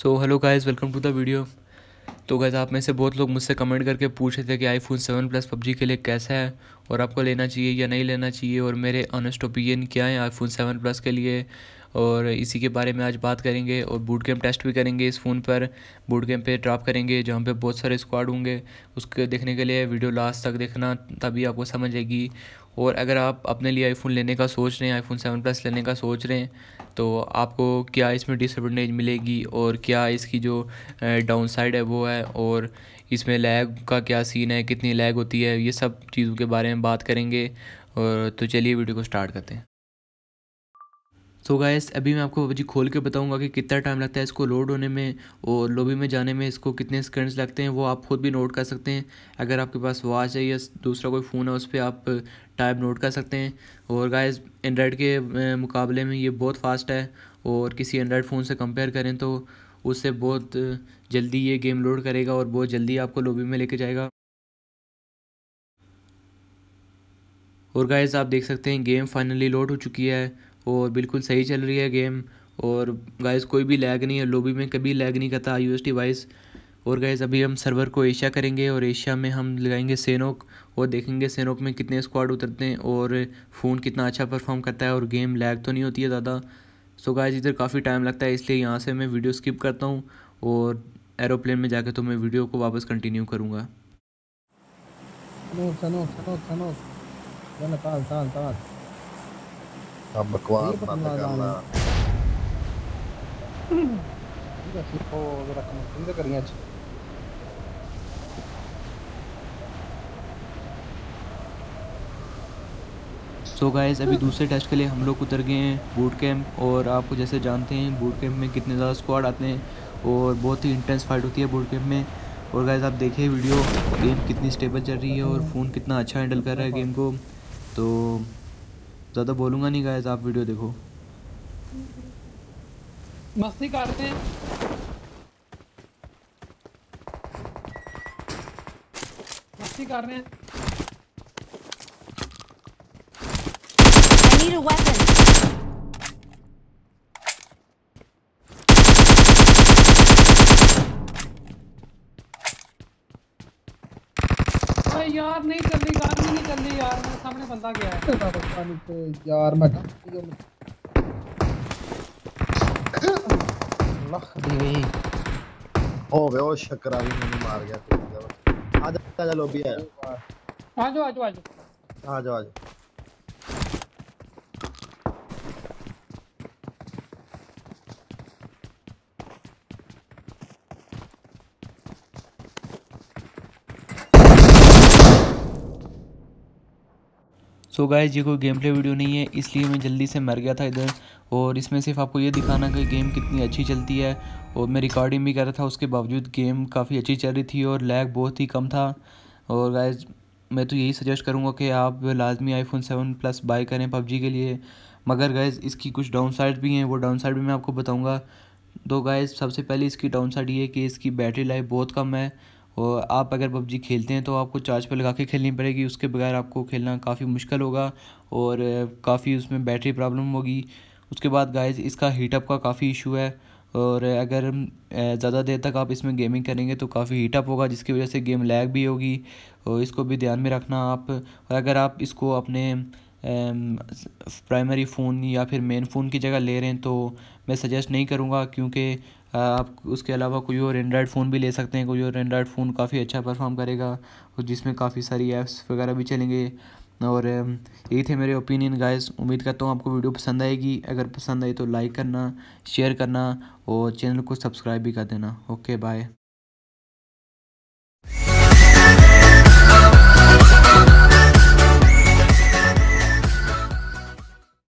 So hello guys, welcome to the video. तो guys, आप में से बहुत लोग मुझसे कमेंट करके पूछ रहे थे कि आईफोन 7 प्लस पबजी के लिए कैसा है और आपको लेना चाहिए या नहीं लेना चाहिए, और मेरे ऑनेस्ट ओपिनियन क्या है आईफोन 7 प्लस के लिए। और इसी के बारे में आज बात करेंगे और बूट कैम्प टेस्ट भी करेंगे। इस फ़ोन पर बूट कैम्प पे ड्रॉप करेंगे जहाँ पे बहुत सारे स्क्वाड होंगे। उसके देखने के लिए वीडियो लास्ट तक देखना, तभी आपको समझ आएगी। और अगर आप अपने लिए आईफोन लेने का सोच रहे हैं, आईफोन 7 प्लस लेने का सोच रहे हैं, तो आपको क्या इसमें डिसएडवांटेज मिलेगी और क्या इसकी जो डाउन साइड है वो है, और इसमें लैग का क्या सीन है, कितनी लैग होती है, ये सब चीज़ों के बारे में बात करेंगे। और तो चलिए वीडियो को स्टार्ट करते हैं। सो गाइस, अभी मैं आपको पबजी खोल के बताऊंगा कि कितना टाइम लगता है इसको लोड होने में और लॉबी में जाने में इसको कितने सेकंड्स लगते हैं, वो आप खुद भी नोट कर सकते हैं। अगर आपके पास वॉच है या दूसरा कोई फ़ोन है उस पर आप टाइम नोट कर सकते हैं। और गाइस, एंड्रॉयड के मुकाबले में ये बहुत फास्ट है, और किसी एंड्रॉयड फ़ोन से कंपेयर करें तो उससे बहुत जल्दी ये गेम लोड करेगा और बहुत जल्दी आपको लॉबी में लेके जाएगा। और गाइस, आप देख सकते हैं गेम फाइनली लोड हो चुकी है और बिल्कुल सही चल रही है गेम। और गाइस, कोई भी लैग नहीं है, लॉबी में कभी लैग नहीं करता iOS डिवाइस। और गाइस, अभी हम सर्वर को एशिया करेंगे और एशिया में हम लगाएंगे सेनोक और देखेंगे सेनोक में कितने स्क्वाड उतरते हैं और फ़ोन कितना अच्छा परफॉर्म करता है और गेम लैग तो नहीं होती है ज़्यादा। सो गाइस, इधर काफ़ी टाइम लगता है, इसलिए यहाँ से मैं वीडियो स्किप करता हूँ और एरोप्लेन में जाकर तो मैं वीडियो को वापस कंटिन्यू करूँगा। सनोक चल ताल अब बकवास बातें करना। सीखो जरा कम करिए आज। सो गाइस, अभी दूसरे टेस्ट के लिए हम लोग उतर गए हैं बूट कैंप। और आपको जैसे जानते हैं बूट कैंप में कितने ज़्यादा स्क्वाड आते हैं और बहुत ही इंटेंस फाइट होती है बूट कैंप में। और गाइस, आप देखिए वीडियो, गेम कितनी स्टेबल चल रही है और फ़ोन कितना अच्छा हैंडल कर रहा है गेम को। तो ज़्यादा बोलूँगा नहीं गाइस, आप वीडियो देखो। मस्ती करते हैं। मस्ती कर रहे हैं। I need a weapon. ओए यार, नहीं चल रही गाड़ी, नहीं चल रही यार, मेरे सामने बंदा गया है। यार मैं लख दी गई हो गए वो शक्करा भी मैंने मार गया तो आजा लोबी है। आ जाओ आ जाओ आ जाओ। आ जाओ आ जाओ। सो गाइस, ये कोई गेम प्ले वीडियो नहीं है, इसलिए मैं जल्दी से मर गया था इधर। और इसमें सिर्फ आपको ये दिखाना कि गेम कितनी अच्छी चलती है। और मैं रिकॉर्डिंग भी कर रहा था, उसके बावजूद गेम काफ़ी अच्छी चल रही थी और लैग बहुत ही कम था। और गाइस, मैं तो यही सजेस्ट करूँगा कि आप लाजमी आईफोन 7 प्लस बाय करें पबजी के लिए। मगर गाइस, इसकी कुछ डाउन साइड भी हैं, वो डाउन साइड भी मैं आपको बताऊँगा। तो गाइस, सबसे पहले इसकी डाउन साइड ये है कि इसकी बैटरी लाइफ बहुत कम है। और आप अगर पबजी खेलते हैं तो आपको चार्ज पे लगा के खेलनी पड़ेगी, उसके बगैर आपको खेलना काफ़ी मुश्किल होगा और काफ़ी उसमें बैटरी प्रॉब्लम होगी। उसके बाद गाइस, इसका हीटअप का काफ़ी इशू है। और अगर ज़्यादा देर तक आप इसमें गेमिंग करेंगे तो काफ़ी हीटअप होगा, जिसकी वजह से गेम लैग भी होगी। और इसको भी ध्यान में रखना आप। और अगर आप इसको अपने प्राइमरी फ़ोन या फिर मेन फ़ोन की जगह ले रहे हैं तो मैं सजेस्ट नहीं करूँगा, क्योंकि आप उसके अलावा कोई और एंड्रॉयड फ़ोन भी ले सकते हैं। कोई और एंड्रॉयड फ़ोन काफ़ी अच्छा परफॉर्म करेगा और जिसमें काफ़ी सारी ऐप्स वगैरह भी चलेंगे। और यही थे मेरे ओपिनियन गाइस। उम्मीद करता हूँ आपको वीडियो पसंद आएगी। अगर पसंद आई तो लाइक करना, शेयर करना और चैनल को सब्सक्राइब भी कर देना। Okay bye.